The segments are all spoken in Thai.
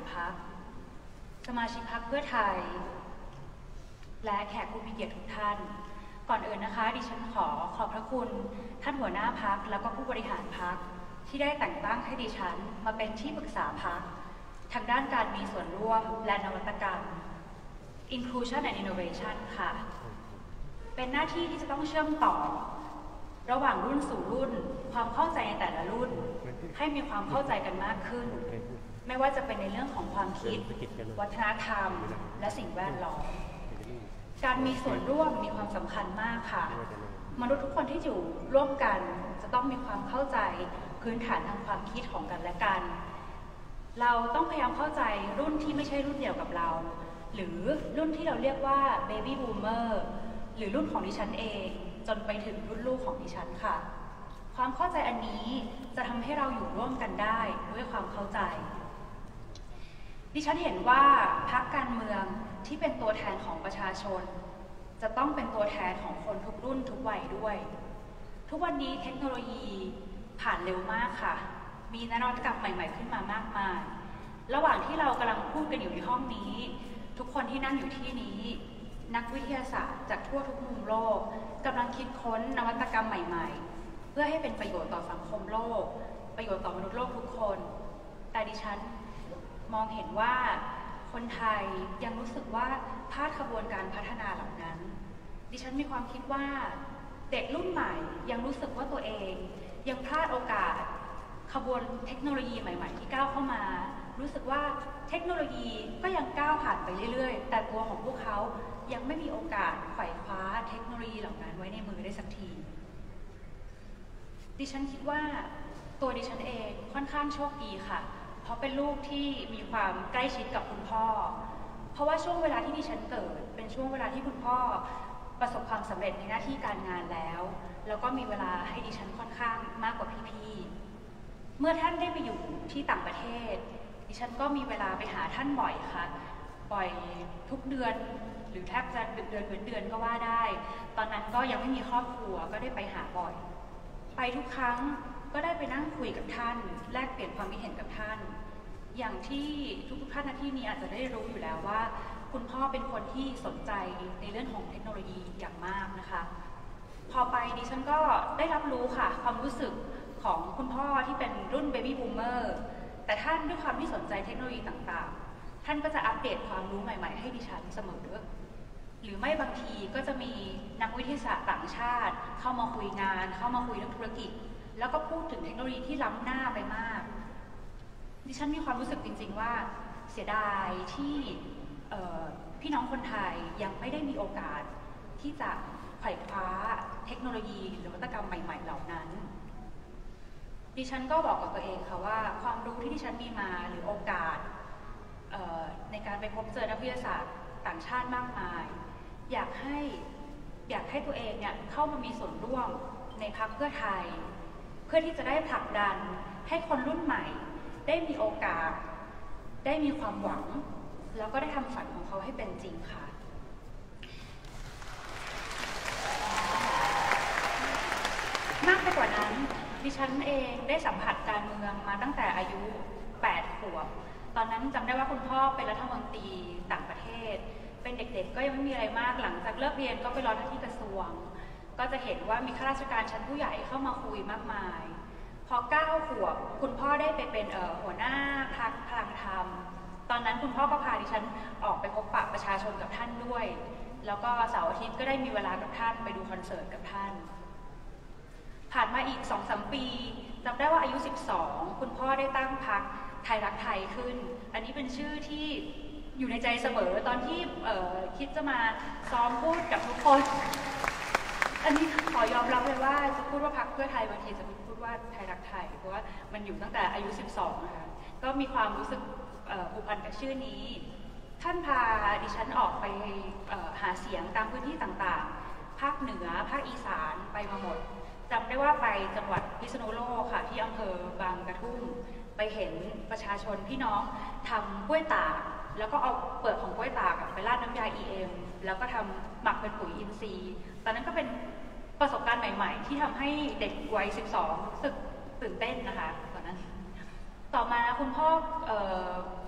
พรรคสมาชิกพรรคเพื่อไทยและแขกผู้มีเกียรติทุกท่านก่อนอื่นนะคะดิฉันขอบพระคุณท่านหัวหน้าพรรคแล้วก็ผู้บริหารพรรคที่ได้แต่งตั้งให้ดิฉันมาเป็นที่ปรึกษาพรรคทางด้านการมีส่วนร่วมและนวัตกรรม Inclusion and Innovation ค่ะเป็นหน้าที่ที่จะต้องเชื่อมต่อระหว่างรุ่นสู่รุ่นความเข้าใจในแต่ละรุ่นให้มีความเข้าใจกันมากขึ้นไม่ว่าจะเป็นในเรื่องของความคิดวัฒนธรรมและสิ่งแวดล้อมการมีส่วนร่วมมีความสำคัญมากค่ะมนุษย์ทุกคนที่อยู่ร่วมกันจะต้องมีความเข้าใจพื้นฐานทางความคิดของกันและกันเราต้องพยายามเข้าใจรุ่นที่ไม่ใช่รุ่นเดียวกับเราหรือรุ่นที่เราเรียกว่า Baby Boomer หรือรุ่นของดิฉันเองจนไปถึงรุ่นลูกของดิฉันค่ะความเข้าใจอันนี้จะทำให้เราอยู่ร่วมกันได้ด้วยความเข้าใจดิฉันเห็นว่าพรรคการเมืองที่เป็นตัวแทนของประชาชนจะต้องเป็นตัวแทนของคนทุกรุ่นทุกวัยด้วยทุกวันนี้เทคโนโลยีผ่านเร็วมากค่ะมีนวัตกรรมใหม่ๆขึ้นมามากมายระหว่างที่เรากำลังพูดกันอยู่ในห้องนี้ทุกคนที่นั่งอยู่ที่นี้นักวิทยาศาสตร์จากทั่วทุกมุมโลกกำลังคิดค้นนวัตกรรมใหม่ๆเพื่อให้เป็นประโยชน์ต่อสังคมโลกประโยชน์ต่อมนุษย์โลกทุกคนแต่ดิฉันมองเห็นว่าคนไทยยังรู้สึกว่าพลาดขบวนการพัฒนาเหล่านั้นดิฉันมีความคิดว่าเด็กรุ่นใหม่ยังรู้สึกว่าตัวเองยังพลาดโอกาสขบวนเทคโนโลยีใหม่ๆที่ก้าวเข้ามารู้สึกว่าเทคโนโลยีก็ยังก้าวผ่านไปเรื่อยๆแต่ตัวของพวกเขายังไม่มีโอกาสไขว่คว้าเทคโนโลยีเหล่านั้นไว้ในมือได้สักทีดิฉันคิดว่าตัวดิฉันเองค่อนข้างโชคดีค่ะเพราะเป็นลูกที่มีความใกล้ชิดกับคุณพ่อเพราะว่าช่วงเวลาที่ดิฉันเกิดเป็นช่วงเวลาที่คุณพ่อประสบความสำเร็จในหน้าที่การงานแล้วก็มีเวลาให้ดิฉันค่อนข้างมากกว่าพี่ๆเมื่อท่านได้ไปอยู่ที่ต่างประเทศดิฉันก็มีเวลาไปหาท่านบ่อยค่ะบ่อยทุกเดือนหรือแทบจะเดือนเดือนก็ว่าได้ตอนนั้นก็ยังไม่มีครอบครัวก็ได้ไปหาบ่อยไปทุกครั้งก็ได้ไปนั่งคุยกับท่านแลกเปลี่ยนความคิดเห็นกับท่านอย่างที่ทุกท่านในที่นี้อาจจะได้รู้อยู่แล้วว่าคุณพ่อเป็นคนที่สนใจในเรื่องของเทคโนโลยีอย่างมากนะคะพอไปดิฉันก็ได้รับรู้ค่ะความรู้สึกของคุณพ่อที่เป็นรุ่น Baby Boomer แต่ท่านด้วยความที่สนใจเทคโนโลยีต่างๆท่านก็จะอัปเดตความรู้ใหม่ๆให้ดิฉันเสมอหรือไม่บางทีก็จะมีนักวิทยาศาสตร์ต่างชาติเข้ามาคุยงานเข้ามาคุยเรื่องธุรกิจแล้วก็พูดถึงเทคโนโลยีที่ล้ำหน้าไปมากดิฉันมีความรู้สึกจริงๆว่าเสียดายที่พี่น้องคนไทยยังไม่ได้มีโอกาสที่จะไขว่คว้าเทคโนโลยีหรือนวัตกรรมใหม่ๆเหล่านั้นดิฉันก็บอกกับตัวเองค่ะว่าความรู้ที่ดิฉันมีมาหรือโอกาสในการไปพบเจอนักวิทยาศาสตร์ต่างชาติมากมายอยากให้ตัวเองเนี่ยเข้ามามีส่วนร่วมในพรรคเพื่อไทยเพื่อที่จะได้ผลักดันให้คนรุ่นใหม่ได้มีโอกาสได้มีความหวังแล้วก็ได้ทำฝันของเขาให้เป็นจริงค่ะมากไปกว่านั้นดิฉันเองได้สัมผัสการเมืองมาตั้งแต่อายุ8 ขวบตอนนั้นจำได้ว่าคุณพ่อเป็นรัฐมนตรีต่างประเทศเป็นเด็กๆก็ยังไม่มีอะไรมากหลังจากเลิกเรียนก็ไปรอหน้าที่กระทรวงก็จะเห็นว่ามีข้าราชการชั้นผู้ใหญ่เข้ามาคุยมากมายพอ9 ขวบคุณพ่อได้ไปเป็นหัวหน้าพรรคพลังธรรมตอนนั้นคุณพ่อก็พาดิฉันออกไปพบปะประชาชนกับท่านด้วยแล้วก็เสาร์อาทิตย์ก็ได้มีเวลากับท่านไปดูคอนเสิร์ตกับท่านผ่านมาอีก 2-3 ปีจำได้ว่าอายุ12คุณพ่อได้ตั้งพรรคไทยรักไทยขึ้นอันนี้เป็นชื่อที่อยู่ในใจเสมอตอนที่คิดจะมาซ้อมพูดกับทุกคนอันนี้ขอยอมรับเลยว่าจะพูดว่าพรรคเพื่อไทยบางทีจะพูดว่าไทยรักไทยเพราะว่ามันอยู่ตั้งแต่อายุ12นะคะก็มีความรู้สึกผูกพันกับชื่อนี้ท่านพาดิฉันออกไปหาเสียงตามพื้นที่ต่างๆภาคเหนือภาคอีสานไปมาหมดจำได้ว่าไปจังหวัดพิษณุโลกค่ะที่อำเภอบางกระทุ่มไปเห็นประชาชนพี่น้องทำกล้วยตากแล้วก็เอาเปลือกของกล้วยตากไปราดน้ำยา EM แล้วก็ทำหมักเป็นปุ๋ยอินทรีย์ตอนนั้นก็เป็นประสบการณ์ใหม่ๆที่ทำให้เด็กวัย12รู้สึกตื่นเต้นนะคะตอนนั้นต่อมาคุณพ่อ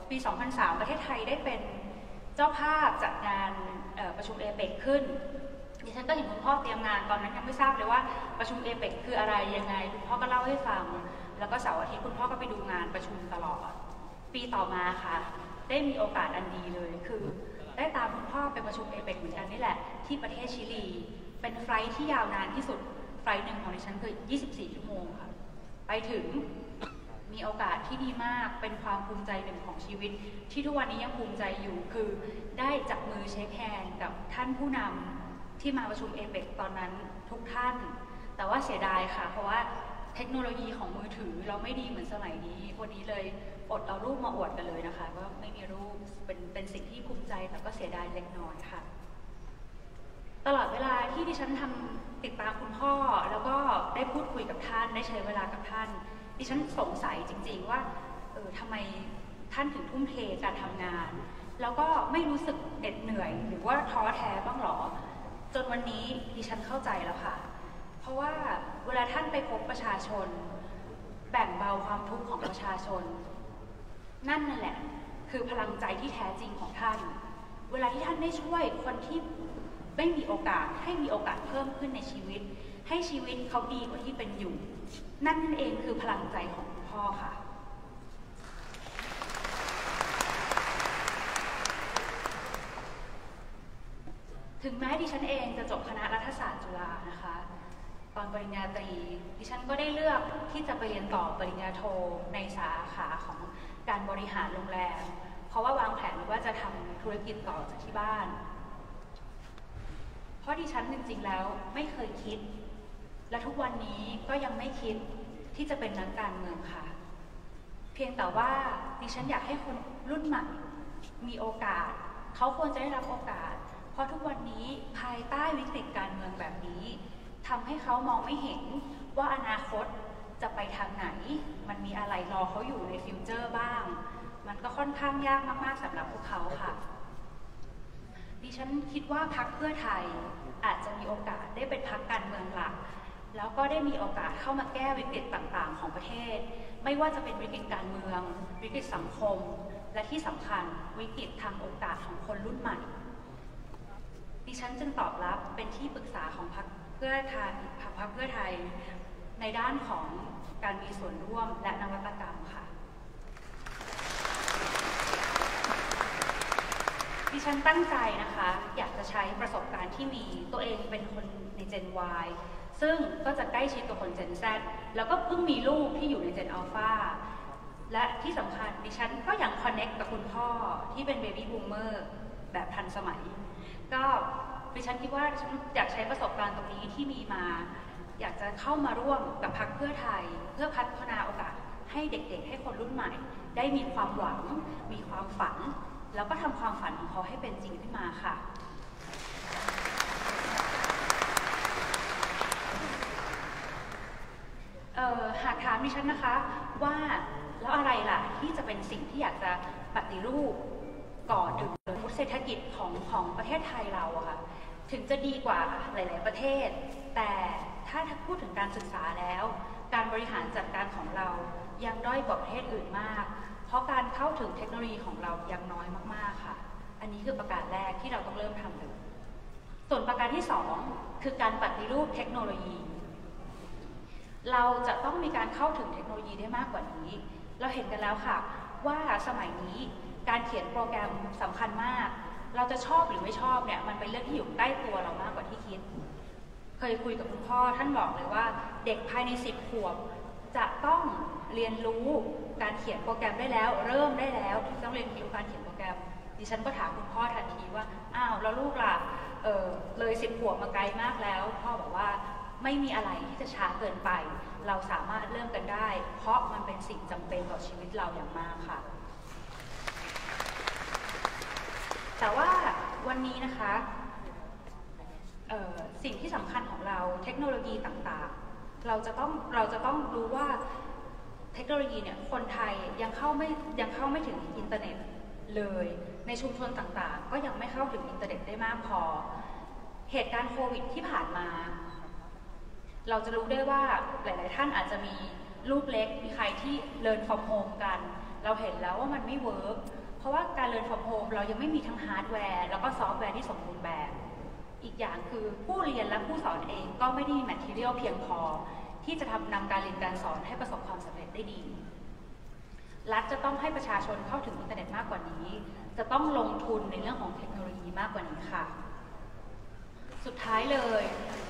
ปี 2003 ประเทศไทยได้เป็นเจ้าภาพจัดงานประชุมเอเปกขึ้นดิฉันก็เห็นคุณพ่อเตรียมงานตอนนั้นยังไม่ทราบเลยว่าประชุมเอเปกคืออะไรยังไงคุณพ่อก็เล่าให้ฟังแล้วก็เสาร์อาทิตย์คุณพ่อก็ไปดูงานประชุมตลอดปีต่อมาค่ะได้มีโอกาสอันดีเลยคือได้ตามคุณพ่อไปประชุมเอเปกเหมือนกันนี่แหละที่ประเทศชิลีเป็นไฟล์ที่ยาวนานที่สุดไฟล์หนึ่งของดิฉันคือ24 ชั่วโมงค่ะไปถึงมีโอกาสที่ดีมากเป็นความภูมิใจหนึ่งของชีวิตที่ทุกวันนี้ยังภูมิใจอยู่คือได้จับมือเช็คแฮนด์กับท่านผู้นำที่มาประชุมเอเปกตอนนั้นทุกท่านแต่ว่าเสียดายค่ะเพราะว่าเทคโนโลยีของมือถือเราไม่ดีเหมือนสมัยนี้วันนี้เลยอดเอารูปมาอวดกันเลยนะคะว่าไม่มีรูปเป็นสิ่งที่ภูมิใจแต่ก็เสียดายเล็กน้อยค่ะตลอดเวลาที่ดิฉันติดตามคุณพ่อแล้วก็ได้พูดคุยกับท่านได้ใช้เวลากับท่านดิฉันสงสัยจริงๆว่าทำไมท่านถึงทุ่มเทการทำงานแล้วก็ไม่รู้สึกเหน็ดเหนื่อยหรือว่าท้อแท้บ้างหรอจนวันนี้ดิฉันเข้าใจแล้วค่ะเพราะว่าเวลาท่านไปพบประชาชนแบ่งเบาความทุกข์ของประชาชนนั่นแหละคือพลังใจที่แท้จริงของท่านเวลาที่ท่านได้ช่วยคนที่ไม่มีโอกาสให้มีโอกาสเพิ่มขึ้นในชีวิตให้ชีวิตเขาดีกว่าที่เป็นอยู่นั่นเองคือพลังใจของคุณพ่อค่ะถึงแม้ดิฉันเองจะจบคณะรัฐศาสตร์จุฬานะคะตอนปริญญาตรีดิฉันก็ได้เลือกที่จะไปเรียนต่อปริญญาโทในสาขาของการบริหารโรงแรมเพราะว่าวางแผนว่าจะทำธุรกิจต่อจากที่บ้านเพราะดิฉันจริงๆแล้วไม่เคยคิดและทุกวันนี้ก็ยังไม่คิดที่จะเป็นนักการเมืองค่ะเพียงแต่ว่าดิฉันอยากให้คนรุ่นใหม่มีโอกาสเขาควรจะได้รับโอกาสเพราะทุกวันนี้ภายใต้วิกฤตการเมืองแบบนี้ทำให้เขามองไม่เห็นว่าอนาคตจะไปทางไหนมันมีอะไรรอเขาอยู่ในฟิวเจอร์บ้างมันก็ค่อนข้างยากมากๆสำหรับพวกเขาค่ะดิฉันคิดว่าพรรคเพื่อไทยอาจจะมีโอกาสได้เป็นพรรคการเมืองหลักแล้วก็ได้มีโอกาสเข้ามาแก้วิกฤตต่างๆของประเทศไม่ว่าจะเป็นวิกฤตการเมืองวิกฤตสังคมและที่สำคัญวิกฤตทางโอกาสของคนรุ่นใหม่ดิฉันจึงตอบรับเป็นที่ปรึกษาของพรรคเพื่อไทยในด้านของการมีส่วนร่วมและนวัตกรรมค่ะดิฉันตั้งใจนะคะอยากจะใช้ประสบการณ์ที่มีตัวเองเป็นคนใน Gen Y ซึ่งก็จะใกล้ชิดกับคน Gen Z แล้วก็เพิ่งมีลูกที่อยู่ใน Gen Alpha และที่สำคัญดิฉันก็ยังคอนเนคกับคุณพ่อที่เป็น Baby Boomer แบบทันสมัยก็ดิฉันคิดว่าดิฉันอยากใช้ประสบการณ์ตรงนี้ที่มีมาอยากจะเข้ามาร่วมกับพรรคเพื่อไทยเพื่อพัฒนาโอกาสให้เด็กๆให้คนรุ่นใหม่ได้มีความหวังมีความฝันแล้วก็ทำความฝันของเขาให้เป็นจริงขึ้นมาค่ะหากถามดิฉันนะคะว่าแล้วอะไรล่ะที่จะเป็นสิ่งที่อยากจะปฏิรูปก่อนถึงเศรษฐกิจของประเทศไทยเราอะค่ะถึงจะดีกว่าหลายๆประเทศแต่ถ้าพูดถึงการศึกษาแล้วการบริหารจัดการของเรายังด้อยกว่าประเทศอื่นมากเพราะการเข้าถึงเทคโนโลยีของเรายังน้อยมากๆค่ะอันนี้คือประการแรกที่เราต้องเริ่มทำเลยส่วนประการที่2คือการปฏิรูปเทคโนโลยีเราจะต้องมีการเข้าถึงเทคโนโลยีได้มากกว่านี้เราเห็นกันแล้วค่ะว่าสมัยนี้การเขียนโปรแกรมสำคัญมากเราจะชอบหรือไม่ชอบเนี่ยมันเป็นเรื่องที่อยู่ใกล้ตัวเรามากกว่าที่คิดเคยคุยกับคุณพ่อท่านบอกเลยว่าเด็กภายใน10 ขวบจะต้องเรียนรู้การเขียนโปรแกรมได้แล้วเริ่มได้แล้วต้องเรียนรู้การเขียนโปรแกรมดิฉันก็ถามคุณพ่อทันทีว่าอ้าวแล้วลูกล่ะเลย10 ขวบมาไกลมากแล้วพ่อบอกว่าไม่มีอะไรที่จะช้าเกินไปเราสามารถเริ่มกันได้เพราะมันเป็นสิ่งจำเป็นต่อชีวิตเราอย่างมากค่ะแต่ว่าวันนี้นะคะสิ่งที่สำคัญของเราเทคโนโลยีต่างๆเราจะต้องรู้ว่าเทคโนโลยีเนี่ยคนไทยยังเข้าไม่ถึงอินเทอร์เน็ตเลยในชุมชนต่างๆก็ยังไม่เข้าถึงอินเทอร์เน็ตได้มากพอเหตุการณ์โควิดที่ผ่านมาเราจะรู้ได้ว่าหลายๆท่านอาจจะมีลูกเล็กมีใครที่เรียน from home กันเราเห็นแล้วว่ามันไม่เวิร์กเพราะว่าการเรียน from home เรายังไม่มีทั้งฮาร์ดแวร์แล้วก็ซอฟต์แวร์ที่สมบูรณ์แบบอีกอย่างคือผู้เรียนและผู้สอนเองก็ไม่ได้มีแมททีเรียลเพียงพอที่จะนำการเรียนการสอนให้ประสบความสำเร็จได้ดีรัฐจะต้องให้ประชาชนเข้าถึงอินเทอร์เน็ตมากกว่านี้จะต้องลงทุนในเรื่องของเทคโนโลยีมากกว่านี้ค่ะสุดท้ายเลย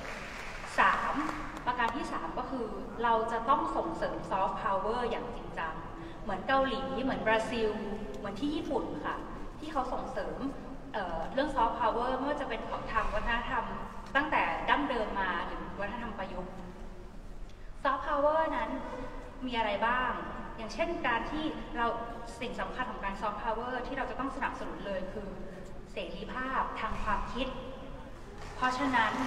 3ประการที่3ก็คือเราจะต้องส่งเสริมซอฟต์พาวเวอร์อย่างจริงจังเหมือนเกาหลีเหมือนบราซิลเหมือนที่ญี่ปุ่นค่ะที่เขาส่งเสริมเรื่องซอฟต์พาวเวอร์ไม่ว่าจะเป็นทางวัฒนธรรมตั้งแต่ดั้งเดิมมาหรือวัฒนธรรมประยุกต์ซอฟต์พาวเวอร์นั้นมีอะไรบ้างอย่างเช่นการที่เราสิ่งสำคัญของการซอฟต์พาวเวอร์ที่เราจะต้องสนับสนุนเลยคือเสรีภาพทางความคิดเพราะฉะนั้น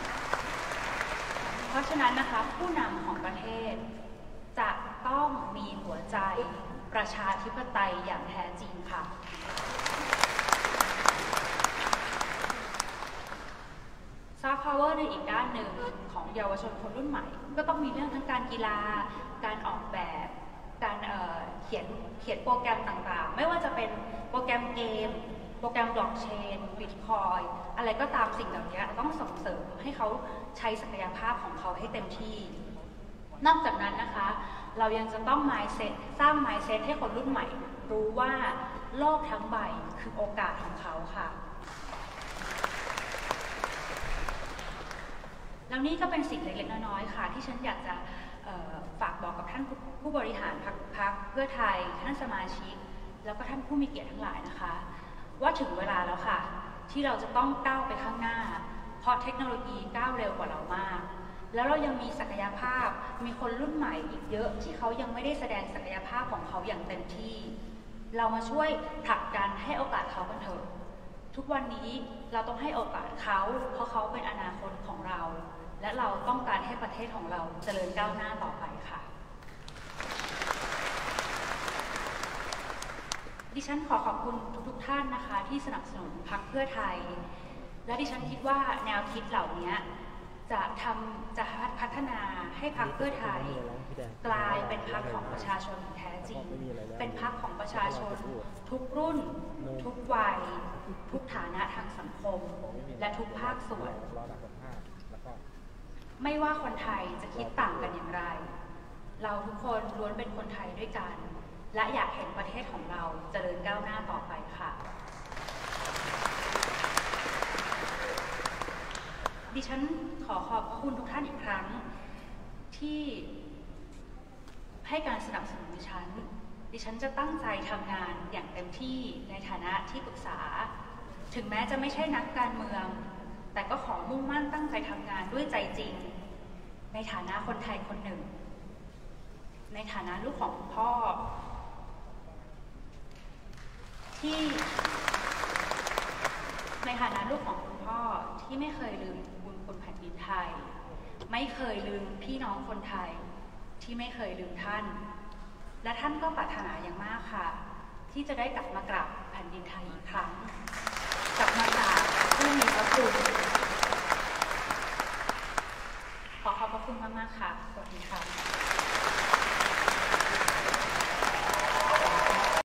นะคะผู้นำของประเทศจะต้องมีหัวใจประชาธิปไตยอย่างแท้จริงค่ะซอฟต์พาวเวอร์ในอีกด้านหนึ่งของเยาวชนคนรุ่นใหม่ก็ต้องมีเรื่องทั้งการกีฬาการออกแบบการเขียนโปรแกรมต่างๆไม่ว่าจะเป็นโปรแกรมเกมโปรแกรมบล็อกเชนบิตคอยอะไรก็ตามสิ่งเหล่านี้ต้องส่งเสริมให้เขาใช้ศักยภาพของเขาให้เต็มที่นอกจากนั้นนะคะเรายังจะต้อง mindset สร้าง mindset ให้คนรุ่นใหม่รู้ว่าโลกทั้งใบคือโอกาสของเขาค่ะแล้วนี่ก็เป็นสิ่งเล็กๆน้อยๆค่ะที่ฉันอยากจะฝากบอกกับท่านผู้บริหารพรรคเพื่อไทยท่านสมาชิกแล้วก็ท่านผู้มีเกียรติทั้งหลายนะคะว่าถึงเวลาแล้วค่ะที่เราจะต้องก้าวไปข้างหน้าเพราะเทคโนโลยีก้าวเร็วกว่าเรามากแล้วเรายังมีศักยภาพมีคนรุ่นใหม่อีกเยอะที่เขายังไม่ได้แสดงศักยภาพของเขาอย่างเต็มที่เรามาช่วยผลักดันให้โอกาสเขากันเถอะทุกวันนี้เราต้องให้โอกาสเขาเพราะเขาเป็นอนาคตของเราและเราต้องการให้ประเทศของเราเจริญก้าวหน้าต่อไปค่ะดิฉันขอบคุณทุกท่านนะคะที่สนับสนุนพรรคเพื่อไทยและดิฉันคิดว่าแนวคิดเหล่านี้จะพัฒนาให้พรรคเพื่อไทยกลายเป็นพรรคของประชาชนแท้จริงเป็นพรรคของประชาชนทุกรุ่นทุกวัยทุกฐานะทางสังคมและทุกภาคส่วนไม่ว่าคนไทยจะคิดต่างกันอย่างไรเราทุกคนล้วนเป็นคนไทยด้วยกันและอยากเห็นประเทศของเราเจริญก้าวหน้าต่อไปค่ะดิฉันขอบคุณทุกท่านอีกครั้งที่ให้การสนับสนุนดิฉันจะตั้งใจทำงานอย่างเต็มที่ในฐานะที่ปรึกษาถึงแม้จะไม่ใช่นักการเมืองแต่ก็ขอมุ่งมั่นตั้งใจทำงานด้วยใจจริงในฐานะคนไทยคนหนึ่งในฐานะลูกของคุณพ่อที่ในฐานะลูกของคุณพ่อที่ไม่เคยลืมบุญคุณแผ่นดินไทยไม่เคยลืมพี่น้องคนไทยที่ไม่เคยลืมท่านและท่านก็ปรารถนาอย่างมากค่ะที่จะได้กลับมากราบแผ่นดินไทยอีกครั้งกลับมากราบผู้มีพระคุณขอบพระคุณมากๆค่ะสวัสดีค่ะ